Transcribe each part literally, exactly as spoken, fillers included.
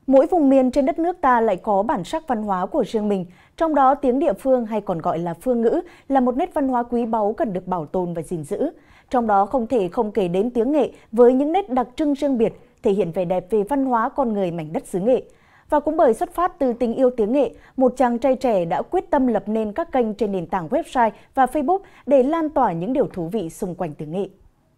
Mỗi vùng miền trên đất nước ta lại có bản sắc văn hóa của riêng mình, trong đó tiếng địa phương hay còn gọi là phương ngữ là một nét văn hóa quý báu cần được bảo tồn và gìn giữ. Trong đó không thể không kể đến tiếng Nghệ với những nét đặc trưng riêng biệt, thể hiện vẻ đẹp về văn hóa con người mảnh đất xứ Nghệ. Và cũng bởi xuất phát từ tình yêu tiếng Nghệ, một chàng trai trẻ đã quyết tâm lập nên các kênh trên nền tảng website và Facebook để lan tỏa những điều thú vị xung quanh tiếng Nghệ.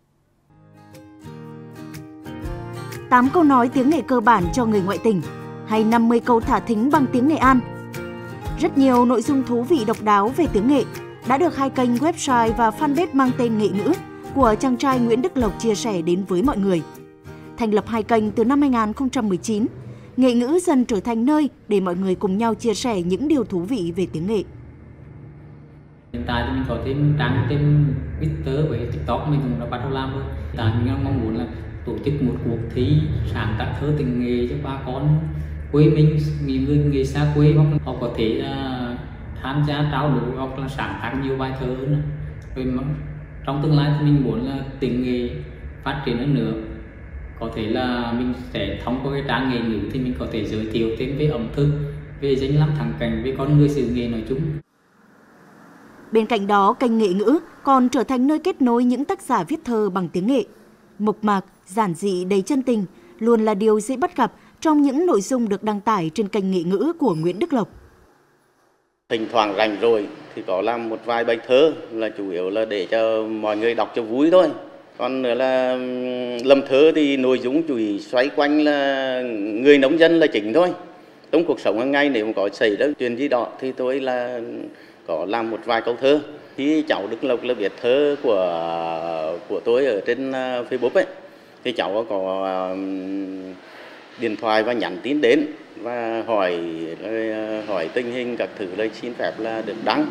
tám câu nói tiếng Nghệ cơ bản cho người ngoại tỉnh hay năm mươi câu thả thính bằng tiếng Nghệ An. Rất nhiều nội dung thú vị độc đáo về tiếng Nghệ đã được hai kênh website và fanpage mang tên Nghệ ngữ của chàng trai Nguyễn Đức Lộc chia sẻ đến với mọi người. Thành lập hai kênh từ năm hai nghìn không trăm mười chín, Nghệ ngữ dần trở thành nơi để mọi người cùng nhau chia sẻ những điều thú vị về tiếng Nghệ. Hiện tại thì mình có thêm trang trên Twitter với TikTok, mình cũng đã bắt đầu làm rồi. Tại mình mong muốn là tổ chức một cuộc thi sáng tác thơ tình Nghệ cho bà con quê mình, những người Nghệ xa quê, hoặc họ có thể uh, tham gia trao đổi hoặc là sáng tác nhiều bài thơ hơn. Rồi trong tương lai thì mình muốn là tình Nghệ phát triển hơn nữa. Có thể là mình sẽ thông qua cái trang Nghệ ngữ thì mình có thể giới thiệu thêm về ẩm thực, về danh lam thắng cảnh, về con người xứ Nghệ nói chung. Bên cạnh đó, kênh Nghệ ngữ còn trở thành nơi kết nối những tác giả viết thơ bằng tiếng Nghệ. Mộc mạc, giản dị, đầy chân tình luôn là điều dễ bắt gặp trong những nội dung được đăng tải trên kênh Nghệ ngữ của Nguyễn Đức Lộc. Thỉnh thoảng rảnh rồi thì có làm một vài bài thơ, là chủ yếu là để cho mọi người đọc cho vui thôi. Còn nữa là làm thơ thì nội dung chủ yếu xoay quanh là người nông dân là chính thôi. Trong cuộc sống hàng ngày nếu mà có xảy ra chuyện gì đó thì tôi là có làm một vài câu thơ. Khi cháu Đức Lộc là viết thơ của của tôi ở trên Facebook ấy, thì cháu có uh, điện thoại và nhắn tin đến và hỏi hỏi tình hình các thứ, là xin phép là được đăng.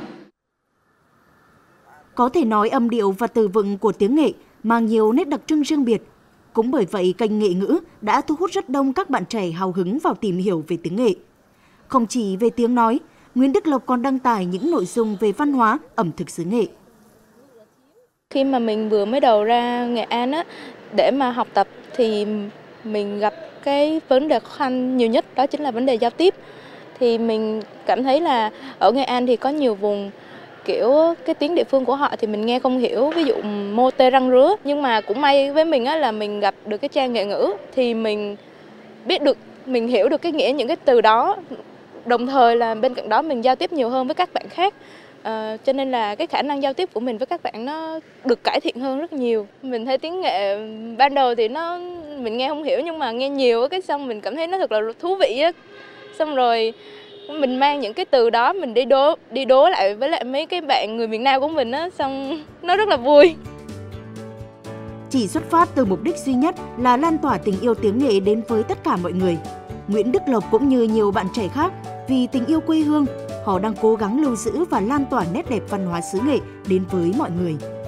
Có thể nói âm điệu và từ vựng của tiếng Nghệ mang nhiều nét đặc trưng riêng biệt. Cũng bởi vậy, kênh Nghệ ngữ đã thu hút rất đông các bạn trẻ hào hứng vào tìm hiểu về tiếng Nghệ. Không chỉ về tiếng nói, Nguyễn Đức Lộc còn đăng tải những nội dung về văn hóa, ẩm thực xứ Nghệ. Khi mà mình vừa mới đầu ra Nghệ An á, để mà học tập thì mình gặp cái vấn đề khó khăn nhiều nhất, đó chính là vấn đề giao tiếp. Thì mình cảm thấy là ở Nghệ An thì có nhiều vùng kiểu cái tiếng địa phương của họ thì mình nghe không hiểu, ví dụ mô tê răng rứa. Nhưng mà cũng may với mình á là mình gặp được cái trang Nghệ ngữ thì mình biết được, mình hiểu được cái nghĩa những cái từ đó. Đồng thời là bên cạnh đó mình giao tiếp nhiều hơn với các bạn khác. À, cho nên là cái khả năng giao tiếp của mình với các bạn nó được cải thiện hơn rất nhiều. Mình thấy tiếng Nghệ ban đầu thì nó mình nghe không hiểu, nhưng mà nghe nhiều cái xong mình cảm thấy nó thật là thú vị á. Xong rồi mình mang những cái từ đó mình đi đố đi đố lại với lại mấy cái bạn người miền Nam của mình á, xong nó rất là vui. Chỉ xuất phát từ mục đích duy nhất là lan tỏa tình yêu tiếng Nghệ đến với tất cả mọi người, Nguyễn Đức Lộc cũng như nhiều bạn trẻ khác vì tình yêu quê hương, họ đang cố gắng lưu giữ và lan tỏa nét đẹp văn hóa xứ Nghệ đến với mọi người.